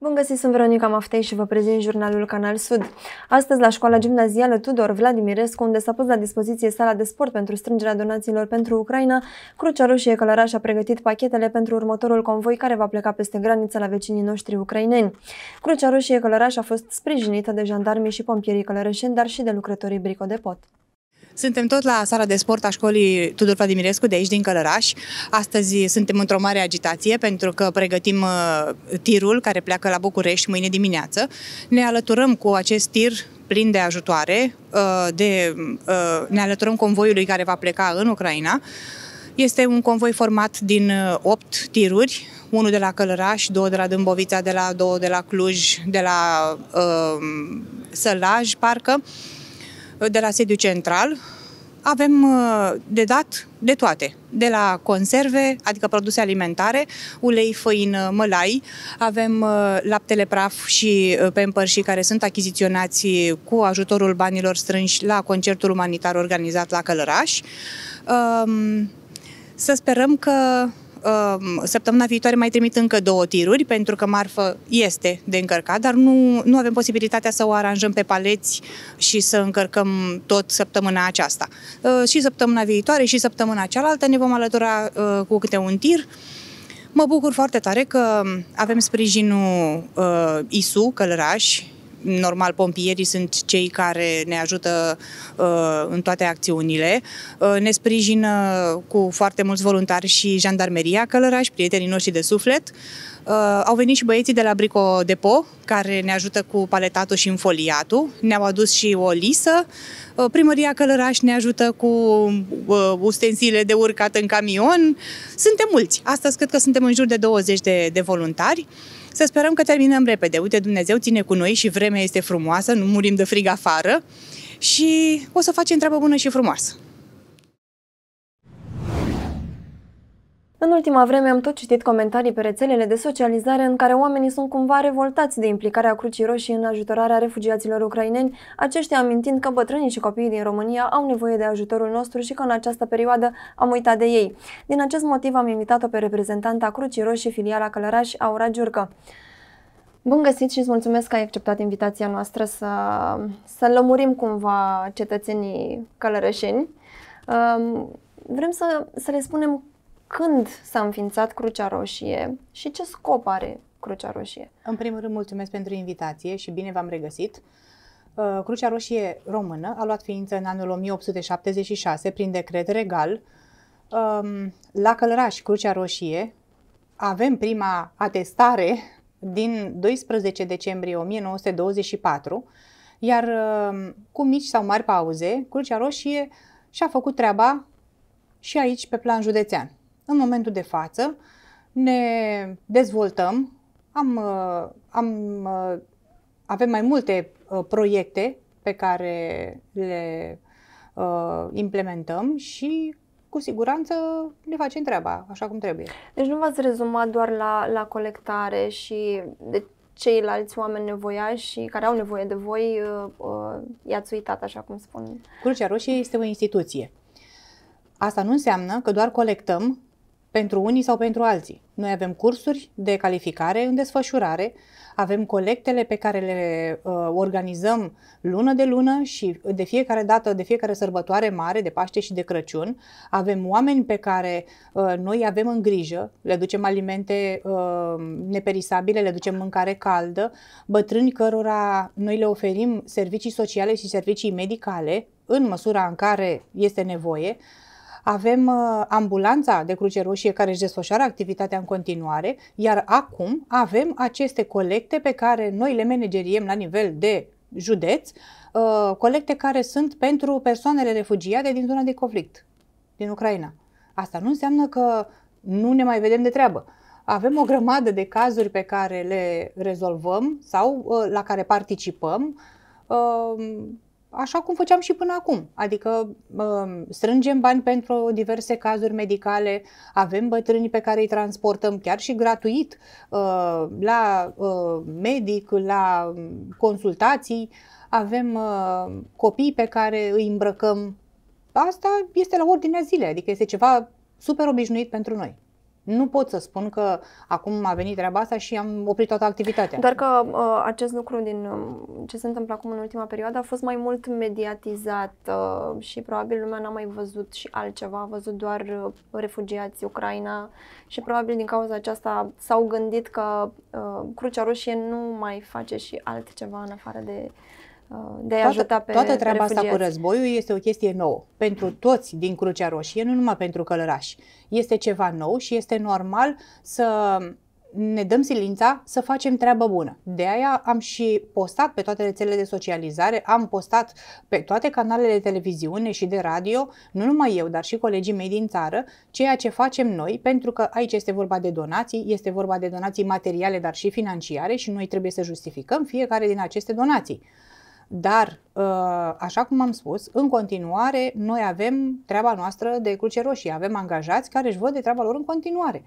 Bun găsit, sunt Veronica Maftei și vă prezint jurnalul Canal Sud. Astăzi, la școala gimnazială Tudor Vladimirescu, unde s-a pus la dispoziție sala de sport pentru strângerea donațiilor pentru Ucraina, Crucea Roșie Călăraș a pregătit pachetele pentru următorul convoi care va pleca peste graniță la vecinii noștri ucraineni. Crucea Roșie Călăraș a fost sprijinită de jandarmii și pompierii călărășeni, dar și de lucrătorii Brico Depot. Suntem tot la sala de sport a școlii Tudor Vladimirescu de aici din Călăraș. Astăzi suntem într-o mare agitație pentru că pregătim tirul care pleacă la București mâine dimineață. Ne alăturăm cu acest tir plin de ajutoare, ne alăturăm convoiului care va pleca în Ucraina. Este un convoi format din 8 tiruri, unul de la Călăraș, 2 de la Dâmbovița, 2 de la Cluj, de la Sălaj, parcă, de la sediu central. Avem de dat de toate, de la conserve, adică produse alimentare, ulei, făină, mălai, avem laptele praf și Pampers care sunt achiziționați cu ajutorul banilor strânși la concertul umanitar organizat la Călăraș. Să sperăm că săptămâna viitoare mai trimit încă 2 tiruri, pentru că marfă este de încărcat, dar nu avem posibilitatea să o aranjăm pe paleți și să încărcăm tot săptămâna aceasta. Și săptămâna viitoare și săptămâna cealaltă ne vom alătura cu câte un tir. Mă bucur foarte tare că avem sprijinul ISU Călăraș. Normal, pompierii sunt cei care ne ajută în toate acțiunile. Ne sprijină cu foarte mulți voluntari și jandarmeria Călăraș, prietenii noștri de suflet. Au venit și băieții de la Brico Depot, care ne ajută cu paletatul și înfoliatul. Ne-au adus și o lisă. Primăria Călăraș ne ajută cu ustensile de urcat în camion. Suntem mulți. Astăzi cred că suntem în jur de 20 de voluntari. Să sperăm că terminăm repede. Uite, Dumnezeu ține cu noi și vremea este frumoasă, nu murim de frig afară și o să facem treabă bună și frumoasă. În ultima vreme am tot citit comentarii pe rețelele de socializare în care oamenii sunt cumva revoltați de implicarea Crucii Roșii în ajutorarea refugiaților ucraineni, aceștia amintind că bătrânii și copiii din România au nevoie de ajutorul nostru și că în această perioadă am uitat de ei. Din acest motiv am invitat-o pe reprezentanta Crucii Roșii, filiala Călăraș, Aura Giurcă. Bun găsit și îți mulțumesc că ai acceptat invitația noastră să lămurim cumva cetățenii călărășeni. Vrem să le spunem când s-a înființat Crucea Roșie și ce scop are Crucea Roșie? În primul rând, mulțumesc pentru invitație și bine v-am regăsit. Crucea Roșie Română a luat ființă în anul 1876 prin decret regal. La Călăraș, Crucea Roșie, avem prima atestare din 12 decembrie 1924, iar cu mici sau mari pauze, Crucea Roșie și-a făcut treaba și aici pe plan județean. În momentul de față ne dezvoltăm, avem mai multe proiecte pe care le implementăm și cu siguranță ne facem treaba așa cum trebuie. Deci nu v-ați rezumat doar la colectare și de ceilalți oameni nevoiași care au nevoie de voi, i-ați uitat, așa cum spun. Crucea Roșie este o instituție. Asta nu înseamnă că doar colectăm pentru unii sau pentru alții. Noi avem cursuri de calificare în desfășurare, avem colectele pe care le organizăm lună de lună și de fiecare dată, de fiecare sărbătoare mare, de Paște și de Crăciun. Avem oameni pe care noi avem în grijă, le ducem alimente neperisabile, le ducem mâncare caldă, bătrâni cărora noi le oferim servicii sociale și servicii medicale în măsura în care este nevoie. Avem ambulanța de Cruce Roșie care își desfășoară activitatea în continuare, iar acum avem aceste colecte pe care noi le manageriem la nivel de județ, colecte care sunt pentru persoanele refugiate din zona de conflict, din Ucraina. Asta nu înseamnă că nu ne mai vedem de treabă. Avem o grămadă de cazuri pe care le rezolvăm sau la care participăm, așa cum făceam și până acum, adică strângem bani pentru diverse cazuri medicale, avem bătrâni pe care îi transportăm chiar și gratuit la medic, la consultații, avem copii pe care îi îmbrăcăm. Asta este la ordinea zilei, adică este ceva super obișnuit pentru noi. Nu pot să spun că acum a venit treaba asta și am oprit toată activitatea. Doar că acest lucru din ce se întâmplă acum în ultima perioadă a fost mai mult mediatizat și probabil lumea n-a mai văzut și altceva, a văzut doar refugiați Ucraina și probabil din cauza aceasta s-au gândit că Crucea Roșie nu mai face și altceva în afară de a ajuta pe Toată treaba refugiați. asta cu războiul este o chestie nouă pentru toți din Crucea Roșie, nu numai pentru călărași. Este ceva nou și este normal să ne dăm silința să facem treabă bună. De aia am și postat pe toate rețelele de socializare, am postat pe toate canalele de televiziune și de radio, nu numai eu, dar și colegii mei din țară, ceea ce facem noi, pentru că aici este vorba de donații, este vorba de donații materiale, dar și financiare și noi trebuie să justificăm fiecare din aceste donații. Dar, așa cum am spus, în continuare noi avem treaba noastră de Cruce Roșie, avem angajați care își văd de treaba lor în continuare.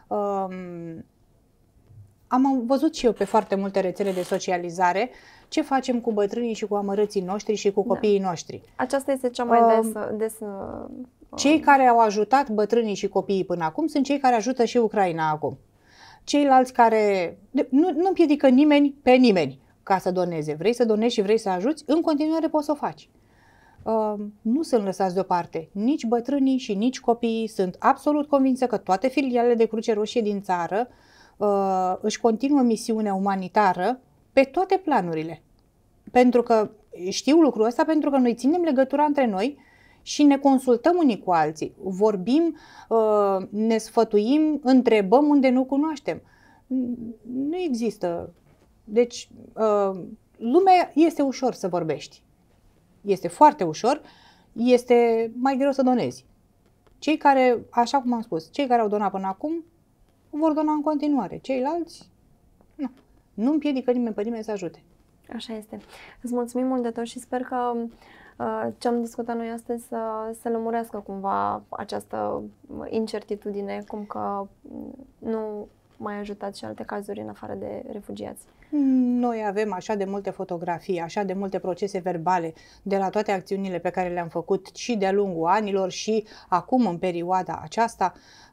Am văzut și eu pe foarte multe rețele de socializare ce facem cu bătrânii și cu amărâții noștri și cu copiii noștri. Aceasta este cea mai des cei care au ajutat bătrânii și copiii până acum sunt cei care ajută și Ucraina acum. Ceilalți care... Nu împiedică nimeni pe nimeni ca să doneze. Vrei să donezi și vrei să ajuți, în continuare poți să o faci. Nu sunt lăsați deoparte nici bătrânii și nici copiii. Sunt absolut convinsă că toate filialele de Cruce Roșie din țară își continuă misiunea umanitară pe toate planurile. Pentru că știu lucrul ăsta, pentru că noi ținem legătura între noi și ne consultăm unii cu alții. Vorbim, ne sfătuim, întrebăm unde nu cunoaștem. Nu există. Deci, lumea este ușor să vorbești. Este foarte ușor, este mai greu să donezi. Cei care, așa cum am spus, cei care au donat până acum, vor dona în continuare. Ceilalți, nu împiedică nimeni pe nimeni să ajute. Așa este. Îți mulțumim mult de tot și sper că ce am discutat noi astăzi să lămurească cumva această incertitudine, cum că nu mai ajutați și alte cazuri în afară de refugiați. Noi avem așa de multe fotografii, așa de multe procese verbale de la toate acțiunile pe care le-am făcut și de-a lungul anilor și acum în perioada aceasta.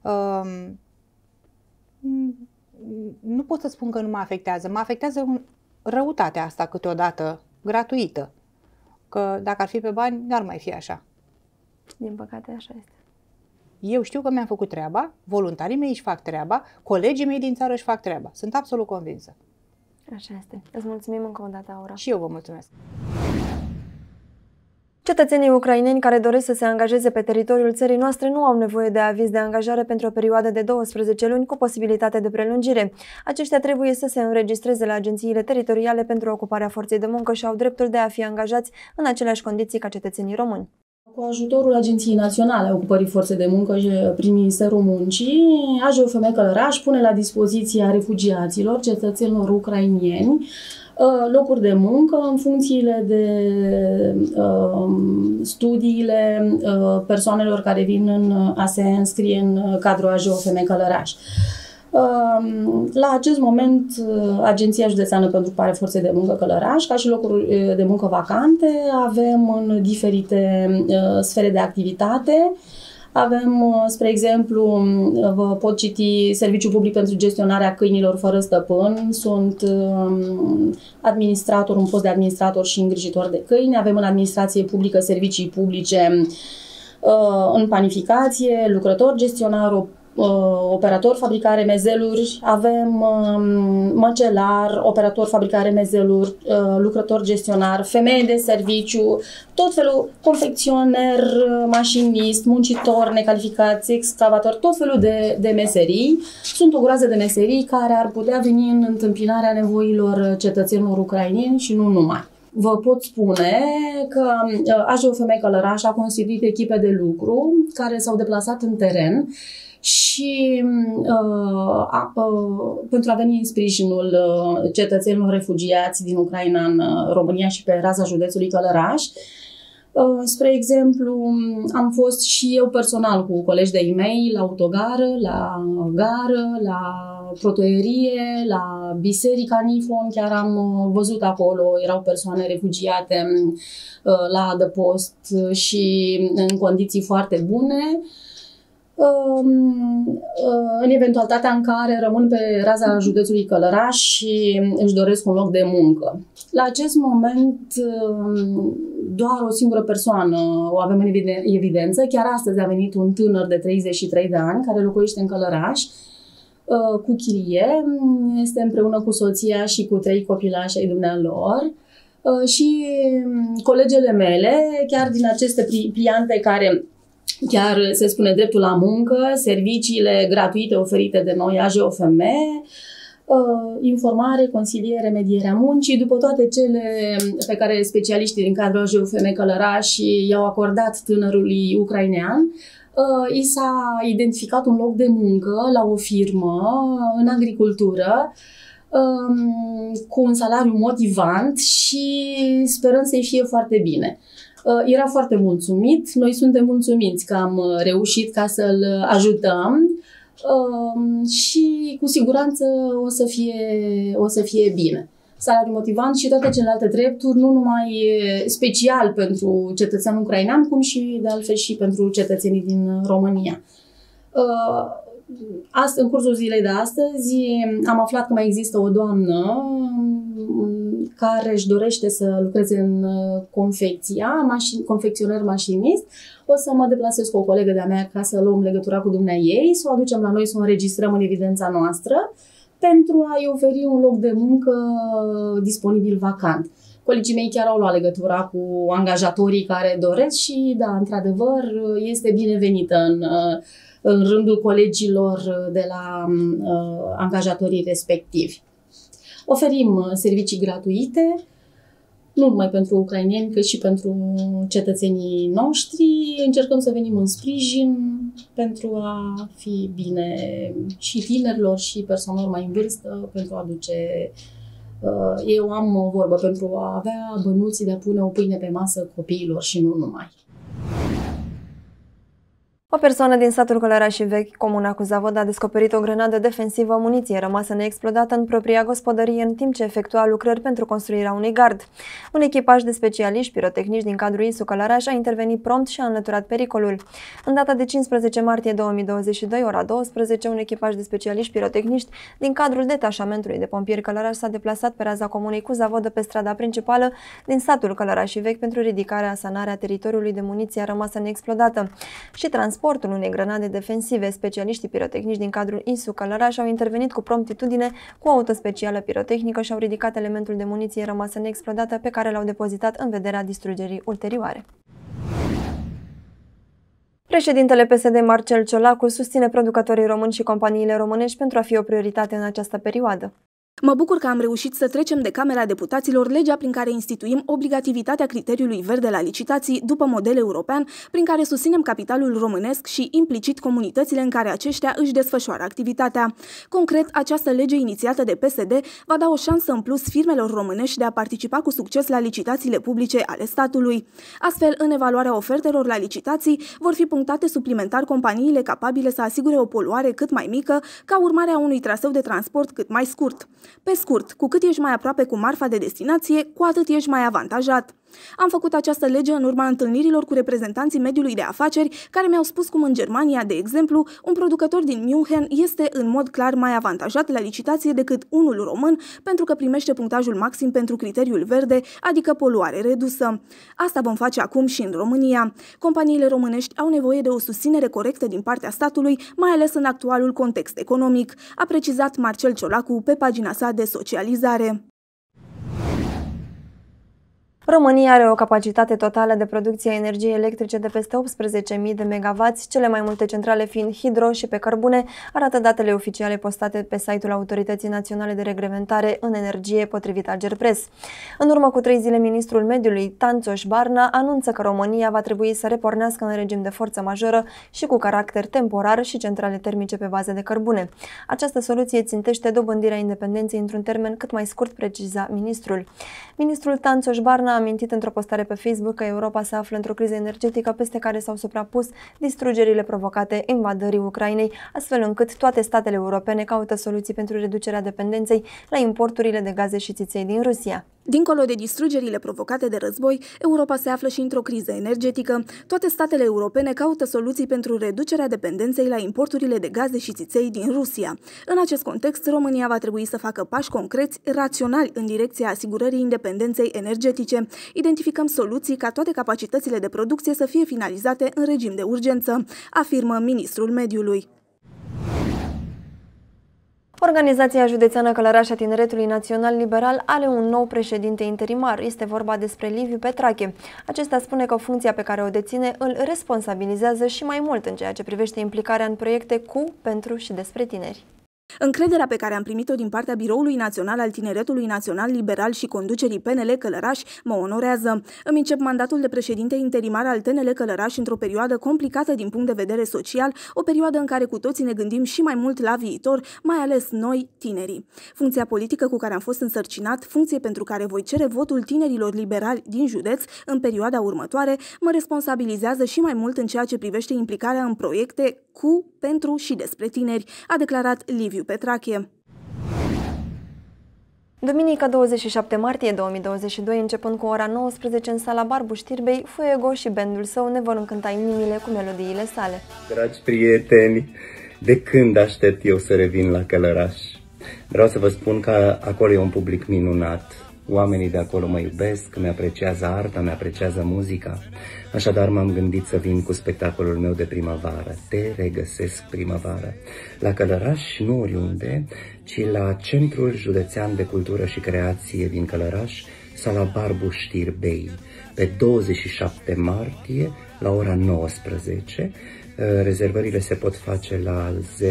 Nu pot să spun că nu mă afectează. Mă afectează răutatea asta câteodată, gratuită. Că dacă ar fi pe bani, n-ar mai fi așa. Din păcate, așa este. Eu știu că mi-am făcut treaba, voluntarii mei își fac treaba, colegii mei din țară își fac treaba. Sunt absolut convinsă. Așa este. Îți mulțumim încă o dată, Aura. Și eu vă mulțumesc. Cetățenii ucraineni care doresc să se angajeze pe teritoriul țării noastre nu au nevoie de aviz de angajare pentru o perioadă de 12 luni cu posibilitate de prelungire. Aceștia trebuie să se înregistreze la agențiile teritoriale pentru ocuparea forței de muncă și au dreptul de a fi angajați în aceleași condiții ca cetățenii români. Cu ajutorul Agenției Naționale a Ocupării Forței de Muncă și prin Ministerul Muncii, AJOFM Călăraș pune la dispoziția refugiaților, cetățenilor ucrainieni, locuri de muncă în funcțiile de studiile persoanelor care vin a se înscrie în cadrul AJOFM Călăraș. La acest moment, Agenția Județeană pentru Ocuparea Forței de Muncă Călăraș, ca și locuri de muncă vacante, avem în diferite sfere de activitate. Avem, spre exemplu, vă pot citi Serviciul Public pentru Gestionarea Câinilor fără stăpân. Sunt administrator, un post de administrator și îngrijitor de câini. Avem în administrație publică servicii publice în panificație, lucrător gestionar, operator fabricare mezeluri, avem măcelar, operator fabricare mezeluri, lucrător gestionar, femeie de serviciu, tot felul, confecționer, mașinist, muncitor, necalificați, excavator, tot felul de meserii. Sunt o groază de meserii care ar putea veni în întâmpinarea nevoilor cetățenilor ucraineni și nu numai. Vă pot spune că AJOFM Călăraș a constituit echipe de lucru care s-au deplasat în teren și pentru a veni în sprijinul cetățenilor refugiați din Ucraina în România și pe raza județului Călăraș. Spre exemplu, am fost și eu personal cu colegi de-ai mei la autogară, la gară, la protoierie, la biserica Nifon, chiar am văzut acolo, erau persoane refugiate la adăpost și în condiții foarte bune. În eventualitatea în care rămân pe raza județului Călăraș și își doresc un loc de muncă. La acest moment, doar o singură persoană o avem în evidență. Chiar astăzi a venit un tânăr de 33 de ani care locuiește în Călăraș cu chirie. Este împreună cu soția și cu 3 copilași ai dumnealor. Și colegele mele, chiar din aceste pliante care chiar se spune dreptul la muncă, serviciile gratuite oferite de noi, AJOFM, informare, consiliere, medierea muncii, după toate cele pe care specialiștii din cadrul AJOFM Călăraș i-au acordat tânărului ucrainean, i s-a identificat un loc de muncă la o firmă în agricultură, cu un salariu motivant și sperăm să-i fie foarte bine. Era foarte mulțumit, noi suntem mulțumiți că am reușit ca să-l ajutăm și cu siguranță o să fie bine. Salariu motivant și toate celelalte drepturi, nu numai special pentru cetățeanul ucrainean, cum și de altfel și pentru cetățenii din România. În cursul zilei de astăzi am aflat că mai există o doamnă care își dorește să lucreze în confecționer mașinist. O să mă deplasez cu o colegă de-a mea ca să luăm legătura cu dumneaei, să o aducem la noi, să o înregistrăm în evidența noastră pentru a-i oferi un loc de muncă disponibil vacant. Colegii mei chiar au luat legătura cu angajatorii care doresc și, da, într-adevăr, este binevenită în rândul colegilor de la angajatorii respectivi. Oferim servicii gratuite, nu numai pentru ucraineni, cât și pentru cetățenii noștri. Încercăm să venim în sprijin pentru a fi bine și tinerilor și persoanelor mai în vârstă, pentru a aduce... Eu am o vorbă, pentru a avea bănuții de a pune o pâine pe masă copiilor și nu numai. O persoană din satul Călăraș Vechi, comuna cu Zavod, a descoperit o grenadă defensivă, muniție rămasă neexplodată în propria gospodărie în timp ce efectua lucrări pentru construirea unui gard. Un echipaj de specialiști pirotehnici din cadrul ISU Călăraș a intervenit prompt și a înlăturat pericolul. În data de 15 martie 2022, ora 12, un echipaj de specialiști pirotehnici din cadrul detașamentului de pompieri Călăraș s-a deplasat pe raza comunei cu Zavodă pe strada principală din satul Călăraș Vechi pentru ridicarea, sanarea teritoriului de muniție rămasă neexplodată și transportul unei grenade defensive. Specialiștii pirotehnici din cadrul ISU Călăraș au intervenit cu promptitudine cu o auto specială pirotehnică și au ridicat elementul de muniție rămasă neexplodată pe care l-au depozitat în vederea distrugerii ulterioare. Președintele PSD Marcel Ciolacu susține producătorii români și companiile românești pentru a fi o prioritate în această perioadă. Mă bucur că am reușit să trecem de Camera Deputaților legea prin care instituim obligativitatea criteriului verde la licitații după model european, prin care susținem capitalul românesc și implicit comunitățile în care aceștia își desfășoară activitatea. Concret, această lege inițiată de PSD va da o șansă în plus firmelor românești de a participa cu succes la licitațiile publice ale statului. Astfel, în evaluarea ofertelor la licitații, vor fi punctate suplimentar companiile capabile să asigure o poluare cât mai mică, ca urmare a unui traseu de transport cât mai scurt. Pe scurt, cu cât ești mai aproape cu marfa de destinație, cu atât ești mai avantajat. Am făcut această lege în urma întâlnirilor cu reprezentanții mediului de afaceri, care mi-au spus cum în Germania, de exemplu, un producător din München este în mod clar mai avantajat la licitație decât unul român, pentru că primește punctajul maxim pentru criteriul verde, adică poluare redusă. Asta vom face acum și în România. Companiile românești au nevoie de o susținere corectă din partea statului, mai ales în actualul context economic, a precizat Marcel Ciolacu pe pagina sa de socializare. România are o capacitate totală de producție a energiei electrice de peste 18.000 de MW, cele mai multe centrale fiind hidro și pe cărbune, arată datele oficiale postate pe site-ul Autorității Naționale de Reglementare în Energie, potrivit Agerpres. În urmă cu 3 zile, ministrul mediului, Tanțoș Barna, anunță că România va trebui să repornească în regim de forță majoră și cu caracter temporar și centrale termice pe bază de cărbune. Această soluție țintește dobândirea independenței într-un termen cât mai scurt, preciza ministrul. Ministrul Tanțoș Barna a amintit într-o postare pe Facebook că Europa se află într-o criză energetică peste care s-au suprapus distrugerile provocate invadării Ucrainei, astfel încât toate statele europene caută soluții pentru reducerea dependenței la importurile de gaze și țiței din Rusia. Dincolo de distrugerile provocate de război, Europa se află și într-o criză energetică. Toate statele europene caută soluții pentru reducerea dependenței la importurile de gaze și țiței din Rusia. În acest context, România va trebui să facă pași concreți, raționali în direcția asigurării independenței energetice. Identificăm soluții ca toate capacitățile de producție să fie finalizate în regim de urgență, afirmă ministrul mediului. Organizația Județeană Călăraș a Tineretului Național Liberal are un nou președinte interimar. Este vorba despre Liviu Petrache. Acesta spune că funcția pe care o deține îl responsabilizează și mai mult în ceea ce privește implicarea în proiecte cu, pentru și despre tineri. Încrederea pe care am primit-o din partea Biroului Național al Tineretului Național Liberal și conducerii PNL Călăraș mă onorează. Îmi încep mandatul de președinte interimar al TNL Călăraș într-o perioadă complicată din punct de vedere social, o perioadă în care cu toții ne gândim și mai mult la viitor, mai ales noi, tinerii. Funcția politică cu care am fost însărcinat, funcție pentru care voi cere votul tinerilor liberali din județ în perioada următoare, mă responsabilizează și mai mult în ceea ce privește implicarea în proiecte cu, pentru și despre tineri, a declarat Liviu Petrache. Duminică 27 martie 2022, începând cu ora 19 în sala Barbu Știrbei, Fuego și bandul său ne vor încânta inimile cu melodiile sale. Dragi prieteni, de când aștept eu să revin la Călăraș? Vreau să vă spun că acolo e un public minunat. Oamenii de acolo mă iubesc, mi-apreciază arta, mi-apreciază muzica. Așadar m-am gândit să vin cu spectacolul meu de primăvară, Te regăsesc primăvară, la Călăraș și nu oriunde, ci la Centrul Județean de Cultură și Creație din Călăraș, sala Barbu Știrbei, pe 27 martie la ora 19. Rezervările se pot face la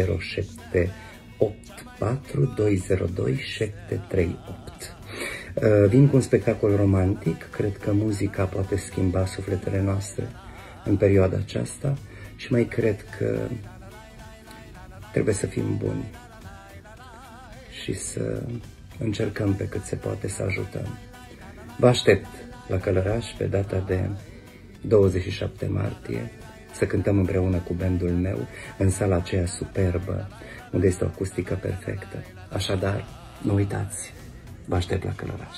0784 202 738. Vin cu un spectacol romantic, cred că muzica poate schimba sufletele noastre în perioada aceasta și mai cred că trebuie să fim buni și să încercăm pe cât se poate să ajutăm. Vă aștept la Călăraș pe data de 27 martie să cântăm împreună cu bandul meu în sala aceea superbă unde este o acustică perfectă. Așadar, nu uitați! Vă aștept la Călăraș.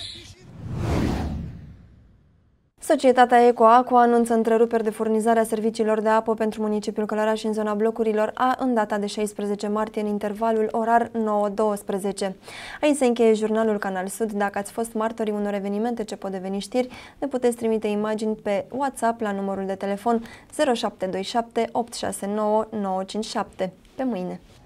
Societatea EcoAqua anunță întreruperi de furnizare a serviciilor de apă pentru municipiul Călăraș în zona blocurilor A în data de 16 martie în intervalul orar 9-12. Aici se încheie jurnalul Canal Sud. Dacă ați fost martorii unor evenimente ce pot deveni știri, ne puteți trimite imagini pe WhatsApp la numărul de telefon 0727 869 957. Pe mâine!